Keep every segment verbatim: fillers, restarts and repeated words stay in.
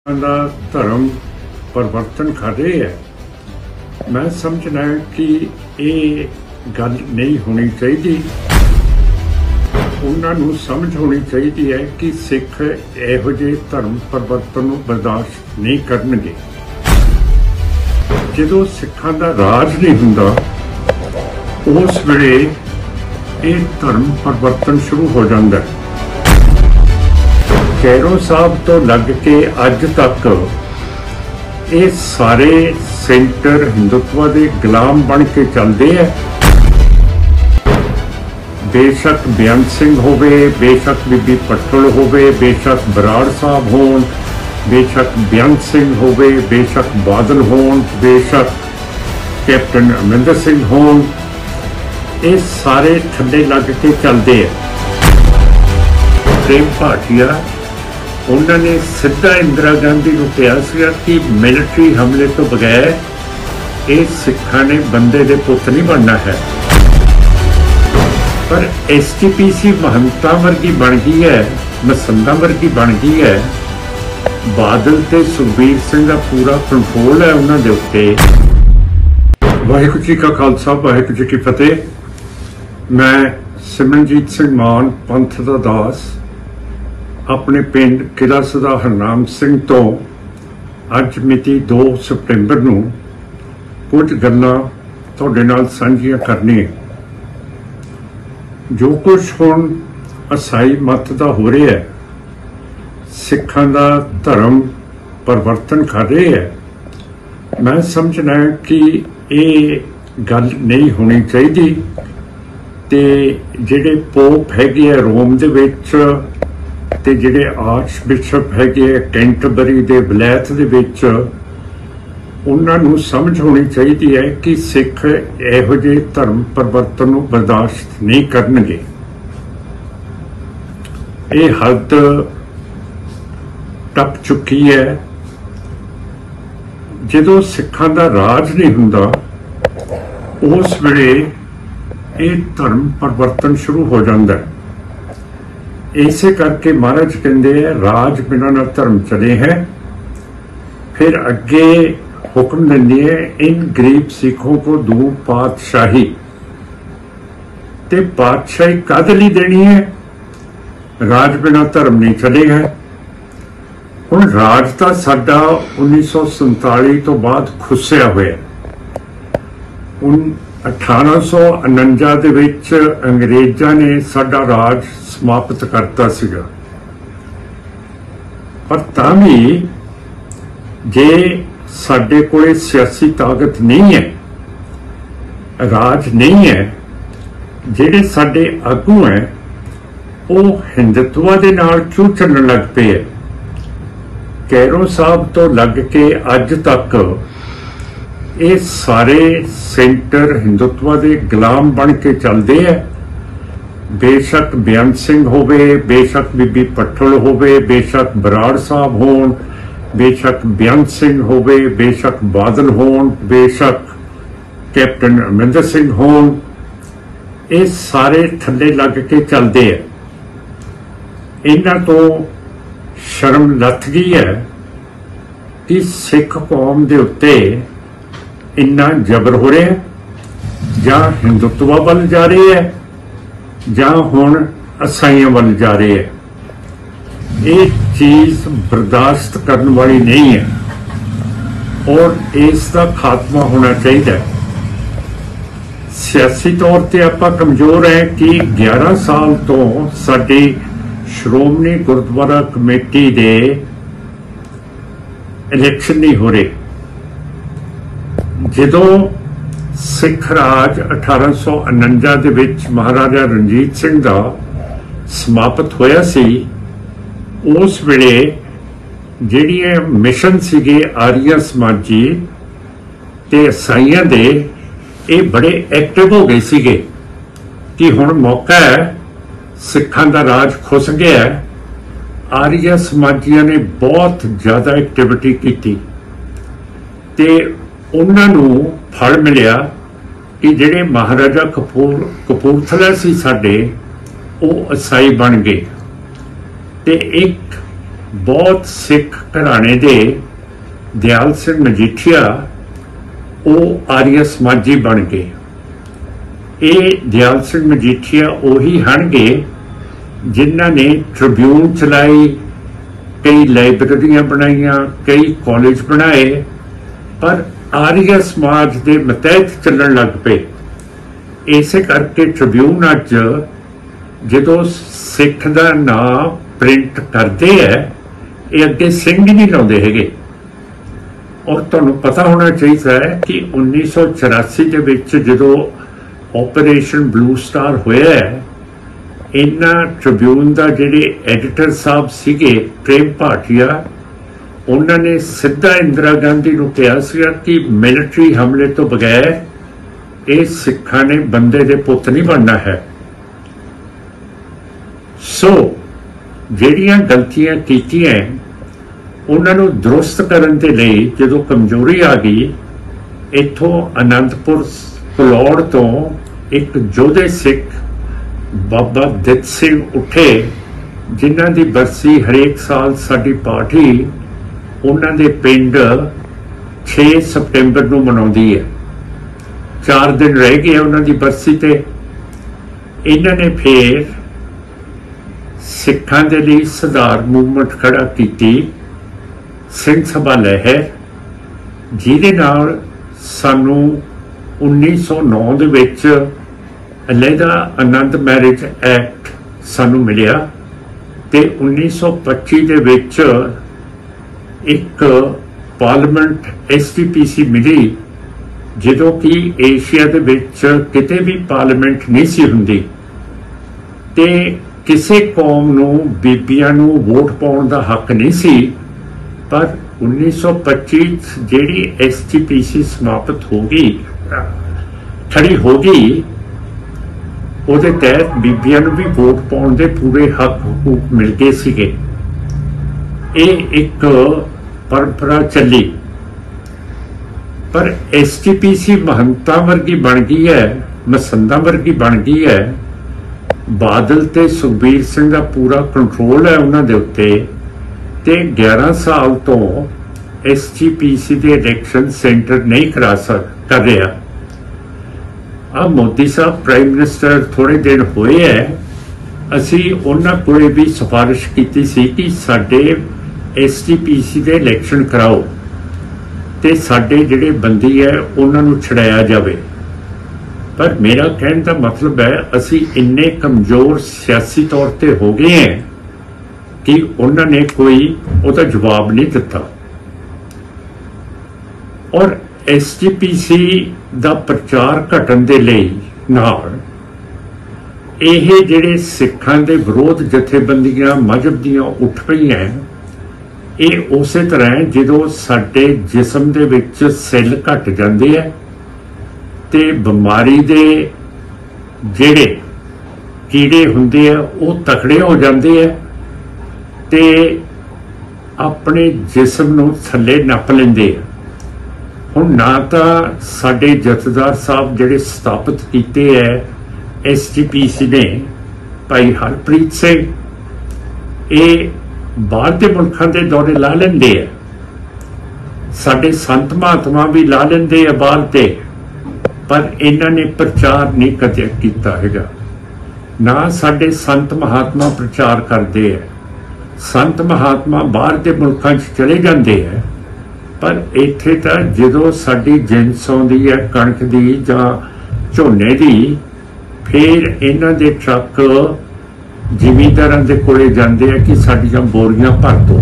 ਦਾ ਧਰਮ ਪਰਿਵਰਤਨ ਕਰ ਰਹੇ ਹੈ। ਮੈਂ ਸਮਝਦਾ ਕਿ ਇਹ ਗੱਲ ਨਹੀਂ ਹੋਣੀ ਚਾਹੀਦੀ। ਉਹਨਾਂ ਨੂੰ ਸਮਝ ਹੋਣੀ ਚਾਹੀਦੀ ਹੈ ਕਿ ਸਿੱਖ ਇਹੋ ਜਿਹੇ ਧਰਮ ਪਰਿਵਰਤਨ ਨੂੰ ਬਰਦਾਸ਼ਤ ਨਹੀਂ ਕਰਨਗੇ। ਜਦੋਂ ਸਿੱਖਾਂ ਦਾ ਰਾਜ ਨਹੀਂ ਹੁੰਦਾ ਉਸ ਵੇਲੇ ਇਹ ਧਰਮ ਪਰਿਵਰਤਨ ਸ਼ੁਰੂ ਹੋ ਜਾਂਦਾ ਹੈ। ਕੈਰੋਂ ਸਾਹਿਬ ਤੋਂ ਲੱਗ ਕੇ ਅੱਜ ਤੱਕ ਇਹ ਸਾਰੇ ਸੈਂਟਰ ਹਿੰਦੂਤਵਾ ਦੇ ਗੁਲਾਮ ਬਣ ਕੇ ਚੱਲਦੇ ਹੈ। ਬੇਸ਼ੱਕ ਬੇਅੰਤ ਸਿੰਘ ਹੋਵੇ, ਬੇਸ਼ੱਕ ਬੀਬੀ ਪਟਲ ਹੋਵੇ, ਬੇਸ਼ੱਕ ਬਰਾੜ ਸਾਹਿਬ ਹੋਣ, ਬੇਸ਼ੱਕ ਬੇਅੰਤ ਸਿੰਘ ਹੋਵੇ, ਬੇਸ਼ੱਕ ਬਾਦਲ ਹੋਣ, ਬੇਸ਼ੱਕ ਕੈਪਟਨ ਅਮਰਿੰਦਰ ਸਿੰਘ ਹੋਣ, ਇਹ ਸਾਰੇ ਥੱਲੇ ਲੱਗ ਕੇ ਚੱਲਦੇ ਹੈ। ਪ੍ਰੇਮ ਭਾਟੀਆ ਉਹਨਾਂ ਨੇ ਸਿੱਧਾ ਇੰਦਰਾ ਗਾਂਧੀ ਨੂੰ ਕਿਹਾ ਸੀਗਾ ਕਿ ਮਿਲਟਰੀ ਹਮਲੇ ਤੋਂ ਬਗੈਰ ਇਹ ਸਿੱਖਾਂ ਨੇ ਬੰਦੇ ਦੇ ਪੁੱਤ ਨਹੀਂ ਬਣਨਾ ਹੈ। ਪਰ ਐਸ ਟੀ ਪੀ ਸੀ ਮਹੰਤਾ ਵਰਗੀ ਬਣ ਗਈ ਹੈ, ਮਸੰਦਾ ਵਰਗੀ ਬਣ ਗਈ ਹੈ। ਬਾਦਲ ਤੇ ਸੁਖਬੀਰ ਸਿੰਘ ਦਾ ਪੂਰਾ ਕੰਟਰੋਲ ਹੈ ਉਹਨਾਂ ਦੇ ਉੱਤੇ। ਵਾਹਿਗੁਰੂ ਜੀ ਕਾ ਖਾਲਸਾ, ਵਾਹਿਗੁਰੂ ਜੀ ਕੀ ਫਤਿਹ। ਮੈਂ ਸਿਮਰਨਜੀਤ ਸਿੰਘ ਮਾਨ, ਪੰਥ ਦਾ ਦਾਸ, ਆਪਣੇ ਪਿੰਡ ਕਿਲ੍ਹਾ ਸਦਾ ਹਰਨਾਮ ਸਿੰਘ ਤੋਂ ਅੱਜ ਮਿਤੀ ਦੋ ਸਤੰਬਰ ਨੂੰ ਕੁਝ ਗੱਲਾਂ ਤੁਹਾਡੇ ਨਾਲ ਸਾਂਝੀਆਂ ਕਰਨੀਆਂ। ਜੋ ਕੁਝ ਹੁਣ ਈਸਾਈ ਮਤ ਦਾ ਹੋ ਰਿਹਾ ਹੈ, ਸਿੱਖਾਂ ਦਾ ਧਰਮ ਪਰਿਵਰਤਨ ਕਰ ਰਹੇ ਹੈ, ਮੈਂ ਸਮਝਦਾ ਕਿ ਇਹ ਗੱਲ ਨਹੀਂ ਹੋਣੀ ਚਾਹੀਦੀ। ਤੇ ਜਿਹੜੇ ਪੋਪ ਹੈਗੇ ਆ ਰੋਮ ਦੇ ਵਿੱਚ ਤੇ ਜਿਹੜੇ ਆਰਚ ਬਿਸ਼ਪ ਹੈਗੇ ਆ ਕੈਂਟਰਬਰੀ ਦੇ ਵਿਲਾਇਤ ਦੇ ਵਿੱਚ, ਉਹਨਾਂ ਨੂੰ ਸਮਝ ਹੋਣੀ ਚਾਹੀਦੀ ਹੈ ਕਿ ਸਿੱਖ ਇਹੋ ਜਿਹੇ ਧਰਮ ਪਰਿਵਰਤਨ ਨੂੰ ਬਰਦਾਸ਼ਤ ਨਹੀਂ ਕਰਨਗੇ। ਇਹ ਹੱਦ ਟੱਪ ਚੁੱਕੀ ਹੈ। ਜਦੋਂ ਸਿੱਖਾਂ ਦਾ ਰਾਜ ਨਹੀਂ ਹੁੰਦਾ ਉਸ ਵੇਲੇ ਇਹ ਧਰਮ ਪਰਿਵਰਤਨ ਸ਼ੁਰੂ ਹੋ ਜਾਂਦਾ ਹੈ। ਇਸੇ ਕਰਕੇ ਮਹਾਰਾਜ ਕਹਿੰਦੇ ਹੈ ਰਾਜ ਬਿਨਾਂ ਨਾ ਧਰਮ ਚਲੇ ਹੈ। ਫਿਰ ਅੱਗੇ ਹੁਕਮ ਦਿੰਦੀ ਹੈ ਇਨ ਗਰੀਬ ਸਿੱਖੋਂ ਕੋ ਦੂ ਪਾਤਸ਼ਾਹੀ। ਤੇ ਪਾਤਸ਼ਾਹੀ ਕਦ ਲਈ ਦੇਣੀ ਹੈ? ਰਾਜ ਬਿਨਾਂ ਧਰਮ ਨਹੀਂ ਚਲੇਗਾ। ਹੁਣ ਰਾਜ ਤਾਂ ਸਾਡਾ ਉੱਨੀ ਸੌ ਸੰਤਾਲੀ ਤੋਂ ਬਾਅਦ ਖੁੱਸਿਆ ਹੋਇਆ। ਅਠਾਰਾਂ ਸੌ ਉਨੰਜਾ ਦੇ ਵਿੱਚ ਅੰਗਰੇਜ਼ਾਂ ਨੇ ਸਾਡਾ ਰਾਜ ਸਮਾਪਤ ਕਰਤਾ ਸੀਗਾ। ਪਰ ਤਾਂ ਵੀ ਜੇ ਸਾਡੇ ਕੋਲੇ ਸਿਆਸੀ ਤਾਕਤ ਨਹੀਂ ਹੈ, ਰਾਜ ਨਹੀਂ ਹੈ, ਜਿਹੜੇ ਸਾਡੇ ਆਗੂ ਹੈ ਉਹ ਹਿੰਦੂਤਵਾ ਦੇ ਨਾਲ ਕਿਉਂ ਚੱਲਣ ਲੱਗ ਪਏ ਹੈ? ਕੈਰੋਂ ਸਾਹਿਬ ਤੋਂ ਲੱਗ ਕੇ ਅੱਜ ਤੱਕ ਇਹ ਸਾਰੇ ਸੈਂਟਰ ਹਿੰਦੂਤਵਾ ਦੇ ਗੁਲਾਮ ਬਣ ਕੇ ਚੱਲਦੇ ਹੈ। ਬੇਸ਼ੱਕ ਬੇਅੰਤ ਸਿੰਘ ਹੋਵੇ, ਬੇਸ਼ੱਕ ਬੀਬੀ ਪਟਲ ਹੋਵੇ, ਬੇਸ਼ੱਕ ਬਰਾੜ ਸਾਹਿਬ ਹੋਣ, ਬੇਸ਼ੱਕ ਬੇਅੰਤ ਸਿੰਘ ਹੋਵੇ, ਬੇਸ਼ੱਕ ਬਾਦਲ ਹੋਣ, ਬੇਸ਼ੱਕ ਕੈਪਟਨ ਅਮਰਿੰਦਰ ਸਿੰਘ ਹੋਣ, ਇਹ ਸਾਰੇ ਥੱਲੇ ਲੱਗ ਕੇ ਚੱਲਦੇ ਹੈ। ਇਹਨਾਂ ਤੋਂ ਸ਼ਰਮ ਲੱਥ ਗਈ ਹੈ ਕਿ ਸਿੱਖ ਕੌਮ ਦੇ ਉੱਤੇ ਇੰਨਾ ਜ਼ਬਰ ਹੋ ਰਿਹਾ, ਜਾਂ ਹਿੰਦੂਤਵਾ ਵੱਲ ਜਾ ਰਹੇ ਹੈ ਜਾਂ ਹੁਣ ਈਸਾਈਆਂ ਵੱਲ ਜਾ ਰਹੇ ਹੈ। ਇਹ ਚੀਜ਼ ਬਰਦਾਸ਼ਤ ਕਰਨ ਵਾਲੀ ਨਹੀਂ ਹੈ ਔਰ ਇਸ ਦਾ ਖਾਤਮਾ ਹੋਣਾ ਚਾਹੀਦਾ ਹੈ। ਸਿਆਸੀ ਤੌਰ ਤੇ ਆਪਾਂ ਕਮਜ਼ੋਰ ਹੈ ਕਿ ਗਿਆਰਾਂ ਸਾਲ ਤੋਂ ਸਾਡੀ ਸ਼੍ਰੋਮਣੀ ਗੁਰਦੁਆਰਾ ਕਮੇਟੀ ਦੇ ਇਲੈਕਸ਼ਨ ਨਹੀਂ ਹੋ ਰਹੇ। ਜਦੋਂ ਸਿੱਖ ਰਾਜ ਅਠਾਰਾਂ ਸੌ ਉਨੰਜਾ ਦੇ ਵਿੱਚ ਮਹਾਰਾਜਾ ਰਣਜੀਤ ਸਿੰਘ ਦਾ ਸਮਾਪਤ ਹੋਇਆ ਸੀ, ਉਸ ਵੇਲੇ ਜਿਹੜੀਆਂ ਮਿਸ਼ਨ ਸੀਗੇ ਆਰੀਆ ਸਮਾਜੀ ਤੇ ਈਸਾਈਆਂ ਦੇ, ਇਹ ਬੜੇ ਐਕਟਿਵ ਹੋ ਗਏ ਸੀਗੇ ਕਿ ਹੁਣ ਮੌਕਾ ਹੈ, ਸਿੱਖਾਂ ਦਾ ਰਾਜ ਖੁੱਸ ਗਿਆ। ਆਰੀਆ ਸਮਾਜੀਆਂ ਨੇ ਬਹੁਤ ਜ਼ਿਆਦਾ ਐਕਟੀਵਿਟੀ ਕੀਤੀ ਤੇ ਉਹਨਾਂ ਨੂੰ ਫਲ ਮਿਲਿਆ ਕਿ ਜਿਹੜੇ ਮਹਾਰਾਜਾ ਕਪੂਰ ਕਪੂਰਥਲਾ ਸੀ ਸਾਡੇ, ਉਹ ਈਸਾਈ ਬਣ ਗਏ। ਤੇ ਇੱਕ बहुत सिख घराने दे दयाल सिंह मजीठिया वो आर्य समाजी बन गए। ये दयाल सिंह मजीठिया उही हनगे जिन्हां ने ट्रिब्यून चलाई, कई लाइब्रेरियां बनाईयां, कई कॉलेज बनाए, पर आर्य समाज के मतहत चलन लग पे। इसे करके ट्रिब्यून अज जो सिख का नाम प्रिंट करते हैं ये अगे सिंह नहीं लाते है। और तुहानू पता होना चाहिए है कि उन्नीस सौ चौरासी के विच जो ऑपरेशन ब्लू स्टार होया है, इन्ना ट्रिब्यून का जिहड़े एडिटर साहब सीगे प्रेम भाटिया, उन्होंने सीधा इंदिरा गांधी को कहा सीगा कि मिलिट्री हमले तो बगैर ये सिखा ने बंदे दे पुत नहीं बनना है। सो जिहड़ियां गलतियां कीतियां उन्होंने दुरुस्त करन दे लई जदों कमजोरी आ गई, इथों आनंदपुर फलौड़ तो एक जोधे सिख बाबा दित सिंह उठे, जिन्हां दी बरसी हरेक साल साडी पार्टी उन्हां दे पिंड छे सितंबर नूं मनाउंदी है। चार दिन रह गए उन्हां दी बरसी ते। इन्हां ने फिर सिखां दे लई सुधार मूवमेंट खड़ा कीती, सिंह सभा लहर, जिहदे नाल सानू उन्नीस सौ नौ दे विच अलहदा आनंद मैरिज एक्ट सानू मिलिया ते उन्नीस सौ पच्ची दे विच एक parliament S T P C मिली, जो कि एशिया दे विच किते भी पार्लियामेंट नहीं सी हुंदी ते किसी कौम नूं बीबियां नूं वोट पाउण दा हक नहीं सी। पर उन्नीस सौ पच्ची जिहड़ी एस टी पी सी समाप्त हो गई, खड़ी हो गई, उहदे तहत बीबियां नूं भी वोट पाउण दे पूरे हक हकूक मिल गए सीगे। ये एक परंपरा चली, पर एस टी पी सी महंता वर्गी बन गई है, मसंदा वर्गी बन गई है। बादल ते सुखबीर सिंह का पूरा कंट्रोल है उन्हां दे उत्ते ते ग्यारह साल तो एस टी पी सी के इलैक्शन सेंटर नहीं करा सक कर रहा। अब मोदी साहब प्राइम मिनिस्टर थोड़े दिन होए है, असी उन्हां कोले भी सिफारिश की सी कि साडे एस टी पी सी के इलैक्शन कराओ ते साडे जिहड़े बंदी है उन्हां नूं छड़ाया जावे। पर मेरा कहने का मतलब है असी इन्ने कमजोर सियासी तौर पर हो गए हैं कि उन्होंने कोई उसका जवाब नहीं दिता। और एस टी पी सी का प्रचार घटन के लिए नाल ये जिहड़े सिखां दे विरोध जथेबंदियां मजहब दियां उठ पईयां, ये उस तरह है जो साडे जिसम दे विच सैल घट जांदे है ते बीमारी दे जिहड़े कीड़े हुंदे आ वो तकड़े हो जाते हैं ते अपने जिसम नूं थल्ले नप लेंदे आ। हुण ना तो साडे जथेदार साहब जिहड़े स्थापित कीते है एस टी पी सी ने, भाई हरप्रीत सिंह, ये बाहर के मुल्कों के दौरे ला लेंदे आ, साडे संत महात्मा भी ला लेंदे आ बाहर ते, पर इन्हां ने प्रचार नहीं कदे कीता हैगा। ना साडे संत महात्मा प्रचार करते हैं। संत महात्मा बाहर के मुल्कों चले जाते हैं, पर इत्थे तां जदों साडी जिनस आउंदी है कणक दी जां झोने दी, फिर इन्हां दे ट्रक जिमींदारां दे कोले जांदे हैं कि साडियां बोरियां भर दो।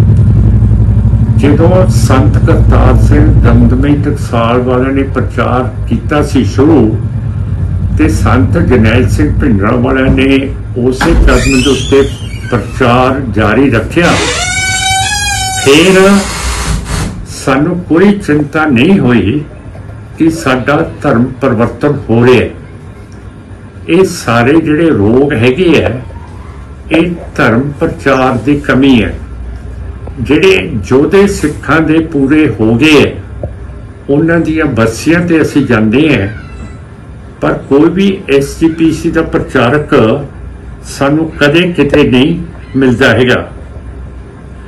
जदों संत करतार सिंह दमदमी टकसाल वाले ने प्रचार किया सी शुरू, ते संत जरनैल सिंह भिंडरा वाले ने उस कदम के उत्ते प्रचार जारी रखा। फिर सानू कोई चिंता नहीं हुई कि साडा धर्म परिवर्तन हो रहा है। ये सारे जिहड़े रोग हैगे है, ये धर्म प्रचार की कमी है। जिहड़े जोधे सिखां दे पूरे हो गए है, उन्हां दीयां बरसियां ते असीं जांदे हैं, पर कोई भी एस जी पी सी का प्रचारक सानू कदे किते नहीं मिलता हैगा।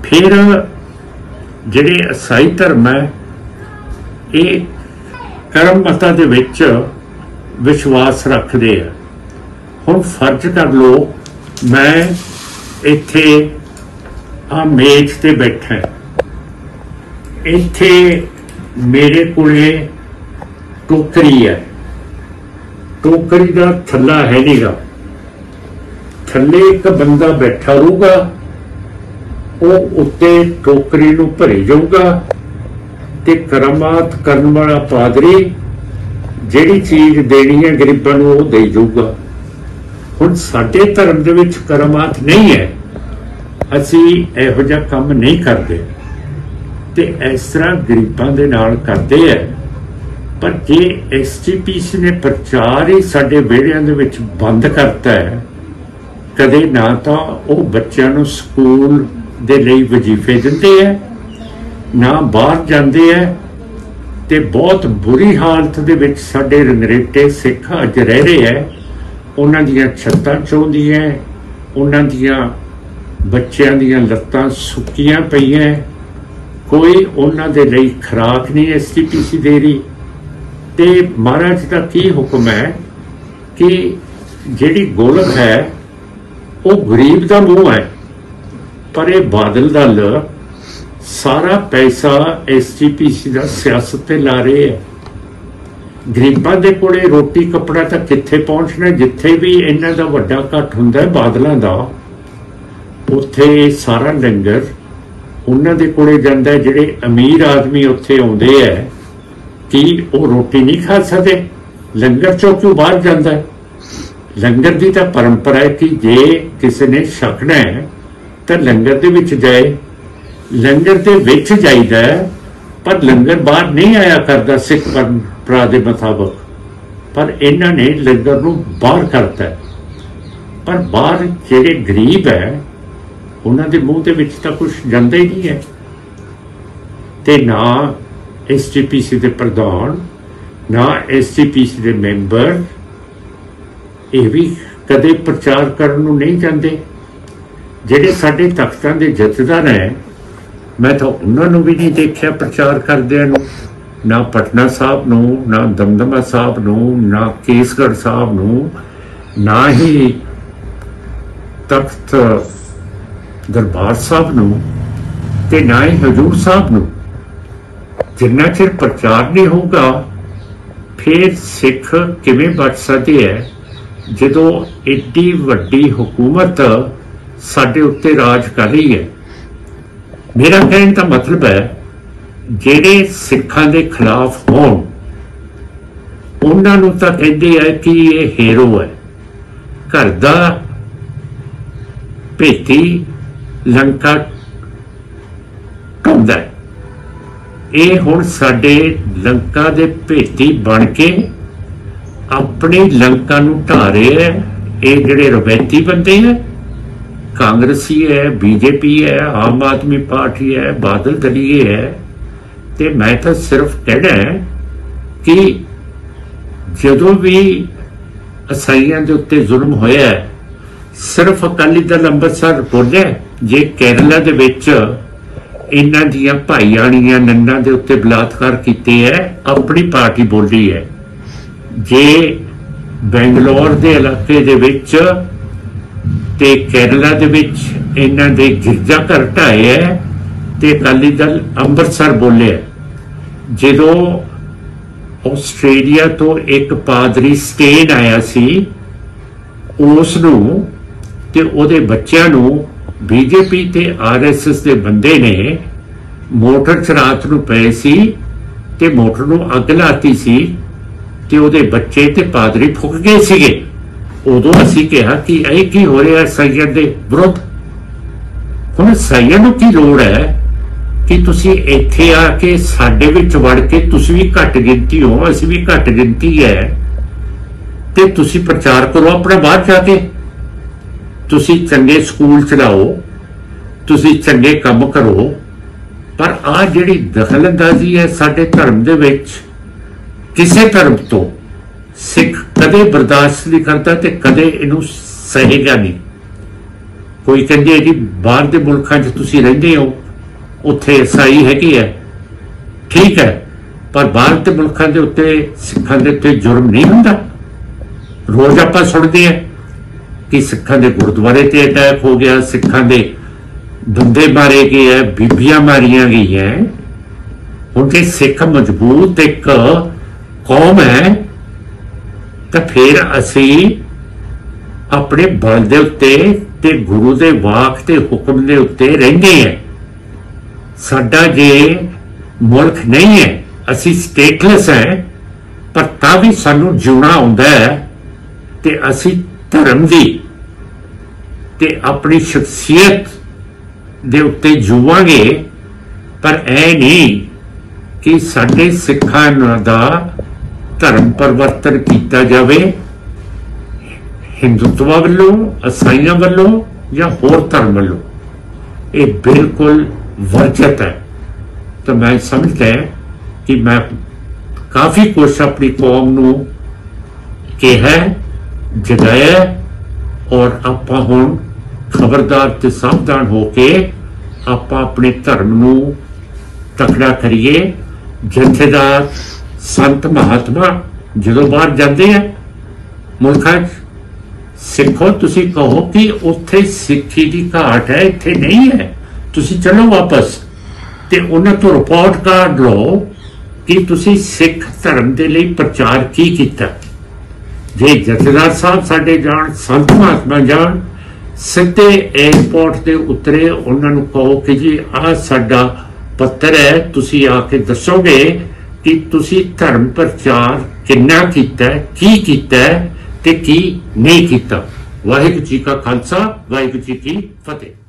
फिर ਜਿਹੜੇ ईसाई धर्म है ये कर्म मतां दे विच विश्वास रखते हैं। हुण फर्ज कर लो मैं इत्थे आ मेज ते बैठा, इत्थे मेरे कोले टोकरी है, टोकरी का थल्ला है नीगा, थल्ले एक बंदा बैठा रहूगा, वो उत्ते टोकरी नूं भरी जाऊगा ते करामात करन वाला पादरी जिहड़ी चीज देनी है गरीबां नूं वो दे जाऊगा। हुण साडे धर्म दे विच करामात नहीं है, असीं इहो जिहा काम नहीं करते ते इस तरह गरीबां दे नाल करदे है। पर जे एस जी पी सी ने प्रचार ही साडे विहड़िਆਂ दे विच बंद करता है, कदे ना तां वो बच्चों नूं स्कूल दे लई वजीफे दिंदे है, ना बाहर जाते हैं, ते बहुत बुरी हालत दे विच साडे रंगरेटे सिख अज रह रहे हैं। उन्हां दीयां छत्तां चौंदियां, उन्हां दीयां बच्चों दीयां लत्तां सुक्कियां पईयां, कोई उन्हां दे लई खुराक नहीं एस जी पी सी दे रही। ते महाराज का की हुक्म है कि जिहड़ी गोलक है वो गरीब का मूँह है, पर यह बादल दल सारा पैसा एस जी पी सी का सियासत ते ला रहे है। गरीबां दे कोले रोटी कपड़ा तो कित्थे पहुंचना, जिथे भी इन्हां दा वड्डा घट हुंदा है बादलों का, उत्थे सारा लंगर उन्हां दे कोले जांदा है। जिहड़े अमीर आदमी उत्थे आउंदे है कि वो रोटी नहीं खा सकते, लंगर चों क्यों बाहर जांदा है? लंगर की तो परंपरा है कि जे किसी ने छकना है तो लंगर दे विच जाए, लंगर दे विच जाईदा है, पर लंगर बाहर नहीं आया करता सिख परंपरा के मुताबक। पर इन्हां ने लंगर नूं बाहर करता है। पर बाहर जिहड़े गरीब है उन्हां दे मूँह दे विच तां कुछ जांदा ही नहीं है। ते ना एस जी पी सी के प्रधान, ना एस जी पी सी के मैंबर ये भी कदे प्रचार करन नूं नहीं जाते। जिहड़े साडे तख्तां दे जथेदार हैं, मैं तो उन्होंने भी नहीं देखा प्रचार करदिआं नूं, ना पटना साहब नूं, ना दमदमा साहब नूं, ना केसगढ़ साहब नूं, ना ही तख्त दरबार साहब नूं, ते ना ही हजूर साहब नूं। जिन्ना चिर प्रचार नहीं होगा फिर सिख किवें बच सकते हैं जदों एडी वड्डी हुकूमत साडे उत्ते राज कर रही है। मेरा कहने का मतलब है जिहड़े सिखां दे खिलाफ होण उन्हां नूं तां कहंदे है कि ये हीरो है, घर दा भेती लंका ढाउंदा है। ये हुण साडे लंका दे भेती बन के अपनी लंका नूं ढा रहे हैं। ये जिहड़े रवैती बंदे हैं, कांग्रेसी है, बीजेपी है, आम आदमी पार्टी है, बादल दलीए है, ते मैं तो सिर्फ कहना है कि जदों भी ईसाइयां दे उत्ते जुल्म होया है, सिर्फ अकाली दल अंमृतसर बोलिया, जे केरला दे विच इन्हां दियां भाईयाणियां नन्नां दे उत्ते बलात्कार कीते है, अपनी पार्टी बोली है। जे बेंगलोर दे इलाके दे विच ते केरला दे विच इन्हां दे गिरजा घर ढाए है ते अकाली दल अंमृतसर बोले। जदों आस्ट्रेलिया तो एक पादरी स्टेन आया सी, उस नूं ते उहदे बच्चिआं नूं बीजेपी ते आर एस एस दे बंदे ने मोटर च रात नूं पए सी ते मोटर नूं अग लाती सी ते उहदे बच्चे ते पादरी फुक गए सीगे। उदों असीं कहा कि यह की हो रहा ईसाइयां दे विरुद्ध। हुण ईसाइयां नूं की लोड़ है कि तुसीं इत्थे आके साडे विच वड़ के तुसीं भी घट गिनती हो, असीं भी घट गिनती है, ते तुसीं प्रचार करो अपना बाहर जाके, तुसीं चंगे स्कूल चलाओ, तुसीं चंगे काम करो। पर आ जिहड़ी दखलअंदाजी है साडे धर्म दे विच, किसी धर्म तो सिख कदे बर्दाश्त नहीं करता ते कदे इनू सहेगा नहीं। कोई कहते जी बाहर के मुल्कों च तुसीं रहिंदे हो उत्थे ईसाई हैगे है, ठीक है, पर बाहर के मुल्कों के उत्ते सिखां दे उत्ते जुर्म नहीं हुंदा। रोज आपां सुणदे हैं कि सिखां दे गुरुद्वारे ते अटैक हो गया, सिखां दे बंदे मारे गए है, बीबियां मारियां गई हैं। हुण जे सिख मजबूत एक कौम है तो फिर असी अपने बल दे उत्ते ते गुरु दे वाक ते हुक्म दे उत्ते रहिंदे हैं। साडा जे मुल्क नहीं है, असी स्टेटलैस हैं, पर तां भी सानू जिउणा आउंदा है ते असी धर्म दी ते अपनी शख्सियत दे उत्ते जुवांगे। पर ऐ नहीं कि साडे सिखां दा धर्म परिवर्तन किया जाए हिंदुत्व वालों, ईसाइयों वालों या होर धर्म वालों, ये बिल्कुल वर्जित है। तो मैं समझता है कि मैं काफ़ी कुछ अपनी कौम नूं कहा, जगाया, और आपां हुण खबरदार ते सावधान होके आपां अपने धर्म नूं तकड़ा करिए। जथेदार संत महात्मा जो बाहर जाते हैं मुल्कां सिखो, तुसी कहो कि उत्थे सिक्खी की घाट है, इत्थे नहीं है, तुसी चलो वापस ते उन्हां तो रिपोर्ट कार्ड लो कि तुसी सिख धर्म के लिए प्रचार की किया। जे जथेदार साहब साडे जान, संत महात्मा जान, सीधे एयरपोर्ट के उतरे, उन्होंने कहो कि जी आ साडा पत्र है, तुसी आके दसोगे कि तुसी धर्म प्रचार किन्ना कीता है, की कीता है ते की नहीं कीता। वाहिगुरू जी का खालसा, वाहिगुरू जी की फतेह।